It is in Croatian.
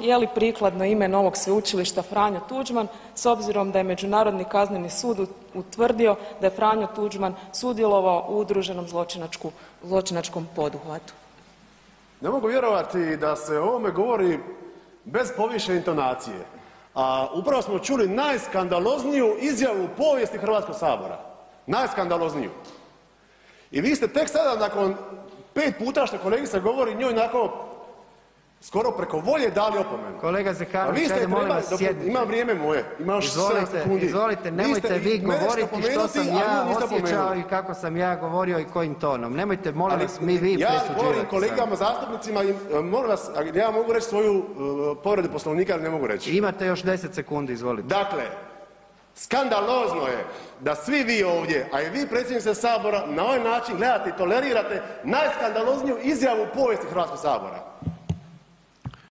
je li prikladno ime novog sveučilišta Franjo Tuđman s obzirom da je Međunarodni kazneni sud utvrdio da je Franjo Tuđman sudjelovao u udruženom zločinačkom poduhvatu? Ne mogu vjerovati da se o ovome govori bez povišene intonacije, a upravo smo čuli najskandalozniju izjavu u povijesti Hrvatskog sabora, najskandalozniju. I vi ste tek sada nakon 5 puta što kolegica govori njoj onako skoro preko volje dali opomenu. Kolega Zekanović, ajde molim vas sjednite. Ima vrijeme moje, ima još 7 sekundi. Izvolite, nemojte vi govoriti što sam ja osjećao i kako sam ja govorio i kojim tonom. Nemojte, molim vas, vi presuđivati. Ja govorim kolegama zastupnicima i molim vas, ja mogu reći svoju povredu Poslovnika, ali ne mogu reći. Imate još 10 sekundi, izvolite. Dakle, skandalozno je da svi vi ovdje, a i vi predsjedniče Sabora, na ovaj način gledate i tolerirate najskandalozniju izjavu u povijesti Hrvatskog sabora.